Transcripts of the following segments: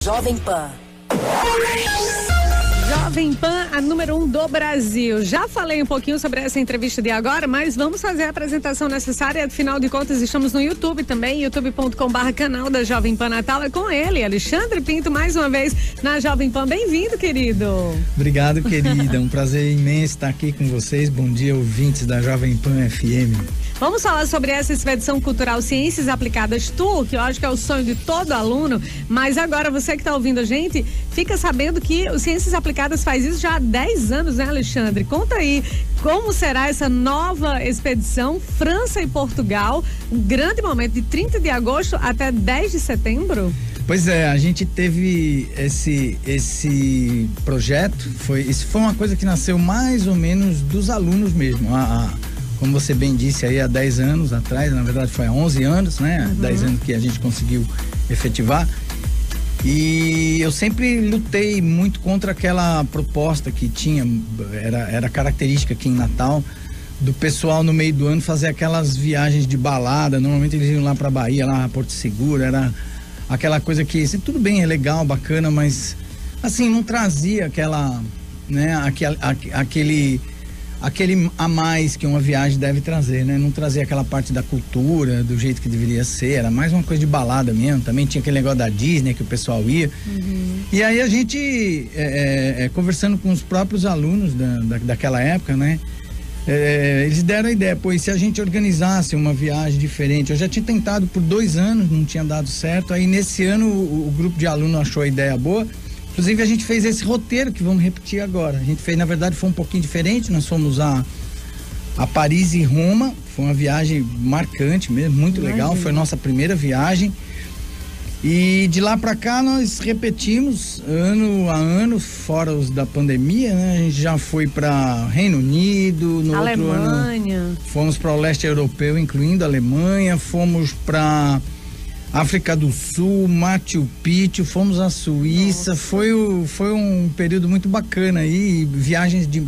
Jovem Pan. Jovem Pan, a número 1 do Brasil. Já falei um pouquinho sobre essa entrevista de agora, mas vamos fazer a apresentação necessária. Afinal de contas, estamos no YouTube também, youtube.com/canal da Jovem Pan Natal. É com ele, Alexandre Pinto, mais uma vez na Jovem Pan. Bem-vindo, querido. Obrigado, querida. Um prazer imenso estar aqui com vocês. Bom dia, ouvintes da Jovem Pan FM. Vamos falar sobre essa expedição cultural Ciências Aplicadas Tour, que eu acho que é o sonho de todo aluno, mas agora você que está ouvindo a gente, fica sabendo que o Ciências Aplicadas faz isso já há 10 anos, né, Alexandre? Conta aí, como será essa nova expedição França e Portugal, um grande momento de 30 de agosto até 10 de setembro? Pois é, a gente teve esse projeto, isso foi uma coisa que nasceu mais ou menos dos alunos mesmo, como você bem disse aí, há 10 anos atrás, na verdade foi há 11 anos, né? 10 anos que a gente conseguiu efetivar. E eu sempre lutei muito contra aquela proposta que tinha, era característica aqui em Natal, do pessoal no meio do ano fazer aquelas viagens de balada. Normalmente eles iam lá pra Bahia, lá pra Porto Seguro, era aquela coisa que, assim, tudo bem, é legal, bacana, mas assim, não trazia aquela, né, aquele a mais que uma viagem deve trazer, né? Não trazia aquela parte da cultura, do jeito que deveria ser, era mais uma coisa de balada mesmo. Também tinha aquele negócio da Disney que o pessoal ia. E aí a gente, conversando com os próprios alunos daquela época, né? Eles deram a ideia, pois se a gente organizasse uma viagem diferente, eu já tinha tentado por 2 anos, não tinha dado certo, aí nesse ano o grupo de alunos achou a ideia boa. Inclusive a gente fez esse roteiro que vamos repetir agora. A gente fez, na verdade, foi um pouquinho diferente. Nós fomos a Paris e Roma. Foi uma viagem marcante mesmo, muito legal. Foi a nossa primeira viagem. E de lá pra cá nós repetimos ano a ano, fora os da pandemia, né? A gente já foi para Reino Unido, no Alemanha. Outro ano fomos para o leste europeu, incluindo a Alemanha. Fomos para África do Sul, Machu Picchu, fomos à Suíça. Foi um período muito bacana aí, viagens de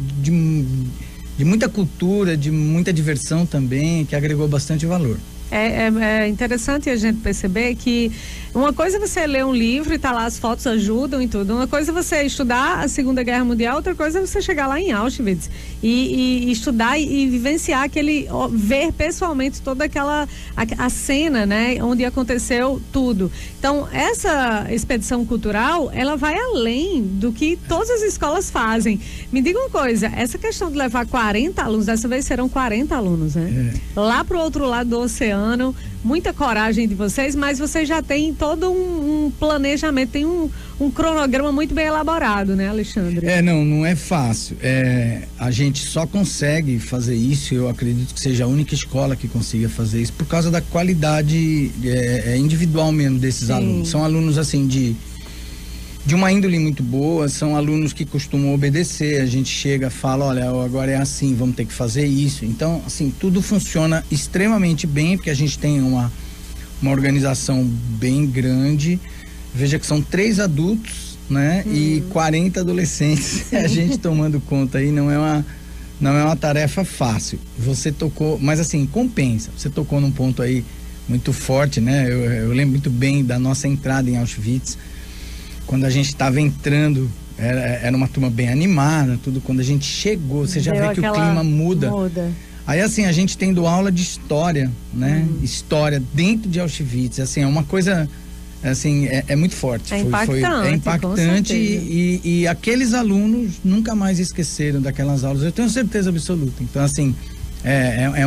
muita cultura, de muita diversão também, que agregou bastante valor. É interessante a gente perceber que uma coisa é você ler um livro e tá lá, as fotos ajudam e tudo. Uma coisa é você estudar a Segunda Guerra Mundial, outra coisa é você chegar lá em Auschwitz e estudar e vivenciar ver pessoalmente toda a cena, né, onde aconteceu tudo. Então, essa expedição cultural, ela vai além do que todas as escolas fazem. Me diga uma coisa, essa questão de levar 40 alunos, dessa vez serão 40 alunos, né? Lá pro outro lado do oceano, muita coragem de vocês, mas vocês já têm todo um planejamento, tem um cronograma muito bem elaborado, né, Alexandre? Não é fácil. A gente só consegue fazer isso, eu acredito que seja a única escola que consiga fazer isso, por causa da qualidade individual mesmo desses alunos. São alunos, assim, de uma índole muito boa, são alunos que costumam obedecer. A gente chega, fala, olha, agora é assim, vamos ter que fazer isso. Então, assim, tudo funciona extremamente bem, porque a gente tem uma organização bem grande. Veja que são 3 adultos, né? E 40 adolescentes. A gente tomando conta aí, não é uma tarefa fácil. Você tocou, mas assim, compensa. Você tocou num ponto aí muito forte, né? Eu lembro muito bem da nossa entrada em Auschwitz. Quando a gente estava entrando, era uma turma bem animada, tudo. Quando a gente chegou, você já vê que o clima muda. Aí, assim, a gente tendo aula de história, né? História dentro de Auschwitz, assim, é uma coisa, assim, é muito forte. É impactante. E aqueles alunos nunca mais esqueceram daquelas aulas, eu tenho certeza absoluta. Então, assim, é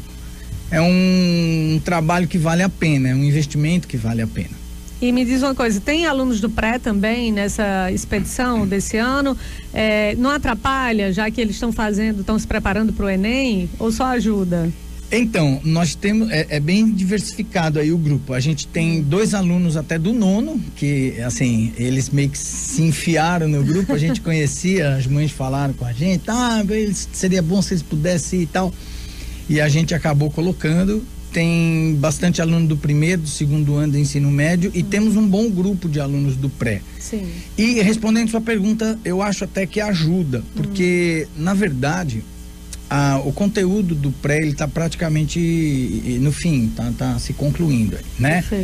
um trabalho que vale a pena, é um investimento que vale a pena. E me diz uma coisa, tem alunos do pré também nessa expedição desse ano? Não atrapalha, já que eles estão se preparando para o Enem, ou só ajuda? Então, nós temos, é bem diversificado aí o grupo. A gente tem 2 alunos até do 9º, que, assim, eles meio que se enfiaram no grupo, a gente conhecia, as mães falaram com a gente, seria bom se eles pudessem ir e tal. E a gente acabou colocando. Tem bastante aluno do 1º, do 2º ano do ensino médio e temos um bom grupo de alunos do pré. Sim. E respondendo sua pergunta, eu acho até que ajuda, porque na verdade o conteúdo do pré, ele tá praticamente no fim, tá se concluindo, né? Perfeito.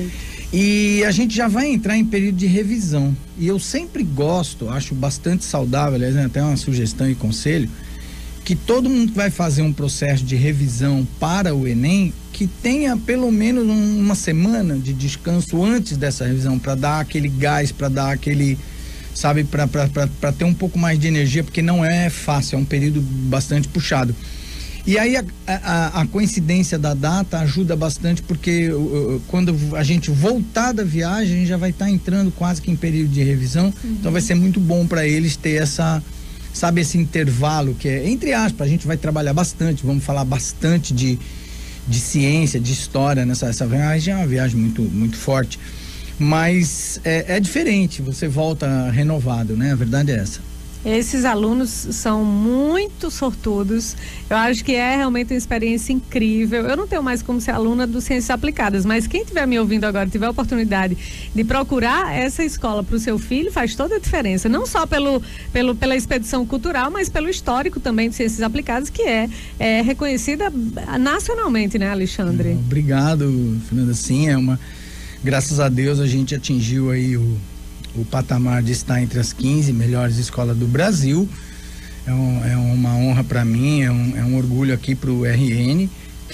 E a gente já vai entrar em período de revisão. E eu sempre acho bastante saudável, aliás, até uma sugestão e conselho, que todo mundo que vai fazer um processo de revisão para o Enem, que tenha pelo menos uma semana de descanso antes dessa revisão, para dar aquele gás, para dar aquele, sabe, para ter um pouco mais de energia, porque não é fácil, é um período bastante puxado. E aí a coincidência da data ajuda bastante, porque quando a gente voltar da viagem, a gente já vai estar entrando quase que em período de revisão, então vai ser muito bom para eles ter esse intervalo, que é, entre aspas, a gente vai trabalhar bastante, vamos falar bastante de ciência, de história nessa viagem. É uma viagem muito, muito forte, mas é diferente, você volta renovado, né? A verdade é essa. Esses alunos são muito sortudos. Eu acho que é realmente uma experiência incrível. Eu não tenho mais como ser aluna do Ciências Aplicadas, mas quem estiver me ouvindo agora, tiver a oportunidade de procurar essa escola para o seu filho, faz toda a diferença. Não só pela expedição cultural, mas pelo histórico também de Ciências Aplicadas, que é reconhecida nacionalmente, né, Alexandre? Obrigado, Fernanda. Sim, graças a Deus a gente atingiu aí o patamar de estar entre as 15 melhores escolas do Brasil. É uma honra para mim, é um orgulho aqui para o RN,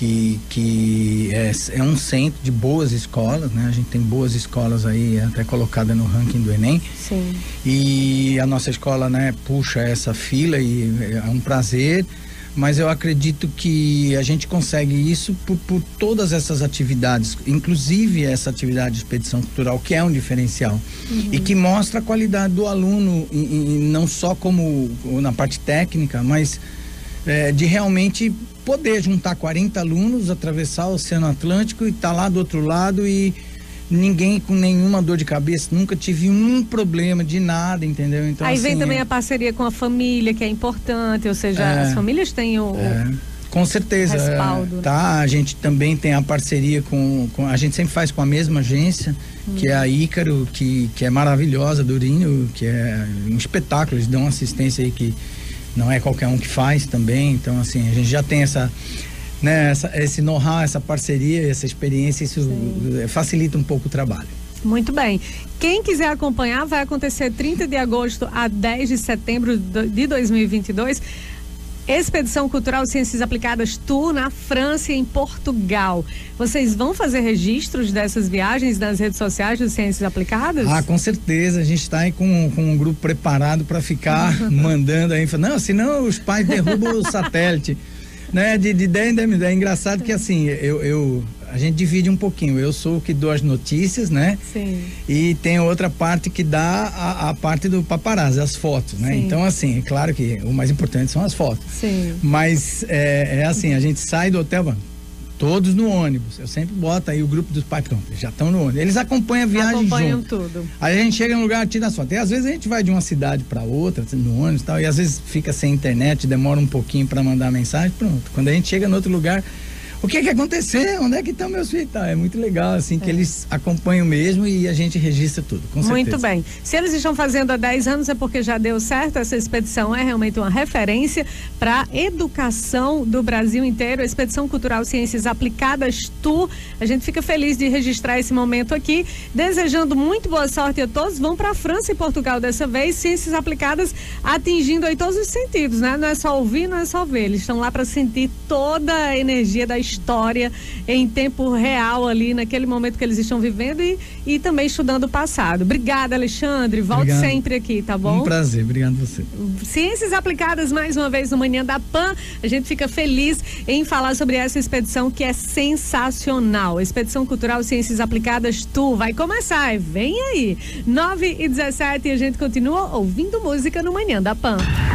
que é um centro de boas escolas, né? A gente tem boas escolas aí, até colocada no ranking do Enem. Sim. E a nossa escola, né, puxa essa fila e é um prazer. Mas eu acredito que a gente consegue isso por todas essas atividades, inclusive essa atividade de expedição cultural, que é um diferencial, e que mostra a qualidade do aluno, e não só como na parte técnica, mas de realmente poder juntar 40 alunos, atravessar o Oceano Atlântico e estar lá do outro lado, e ninguém com nenhuma dor de cabeça, nunca tive um problema de nada, entendeu? Então, aí vem também a parceria com a família, que é importante, ou seja, as famílias têm com certeza, respaldo. Tá, a gente também tem a parceria a gente sempre faz com a mesma agência, que é a Ícaro, que é maravilhosa, do Urinho, que é um espetáculo, eles dão uma assistência aí que não é qualquer um que faz também, então assim, a gente já tem esse know-how, essa parceria, essa experiência, isso facilita um pouco o trabalho. Muito bem. Quem quiser acompanhar, vai acontecer 30 de agosto a 10 de setembro de 2022. Expedição Cultural Ciências Aplicadas Tour na França e em Portugal. Vocês vão fazer registros dessas viagens nas redes sociais do Ciências Aplicadas? Com certeza. A gente está aí com um grupo preparado para ficar mandando aí. Não, senão os pais derrubam o satélite. Né, de ideia é engraçado que assim, a gente divide um pouquinho, eu sou o que dou as notícias, né? Sim. E tem outra parte que dá a parte do paparazzi, as fotos, né? Sim. Então assim, é claro que o mais importante são as fotos. Sim. Mas assim, a gente sai do hotel, todos no ônibus, eu sempre boto aí o grupo dos pais, pronto, já estão no ônibus, eles acompanham a viagem acompanham junto. Tudo. Aí a gente chega no lugar, tira as fotos, e às vezes a gente vai de uma cidade para outra, no ônibus e tal, e às vezes fica sem internet, demora um pouquinho para mandar mensagem, pronto, quando a gente chega no outro lugar, o que aconteceu? Onde é que estão meus filhos? É muito legal, assim, que eles acompanham mesmo e a gente registra tudo, com certeza. Muito bem. Se eles estão fazendo há 10 anos é porque já deu certo. Essa expedição é realmente uma referência para educação do Brasil inteiro. A Expedição Cultural Ciências Aplicadas Tour. A gente fica feliz de registrar esse momento aqui, desejando muito boa sorte a todos. Vão para a França e Portugal dessa vez. Ciências Aplicadas atingindo aí todos os sentidos, né? Não é só ouvir, não é só ver. Eles estão lá para sentir toda a energia da história em tempo real ali, naquele momento que eles estão vivendo e também estudando o passado. Obrigada, Alexandre. Volte sempre aqui, tá bom? Um prazer, obrigado a você. Ciências Aplicadas, mais uma vez no Manhã da Pan. A gente fica feliz em falar sobre essa expedição que é sensacional. Expedição Cultural Ciências Aplicadas Tour vai começar, vem aí. 9h17 e a gente continua ouvindo música no Manhã da Pan.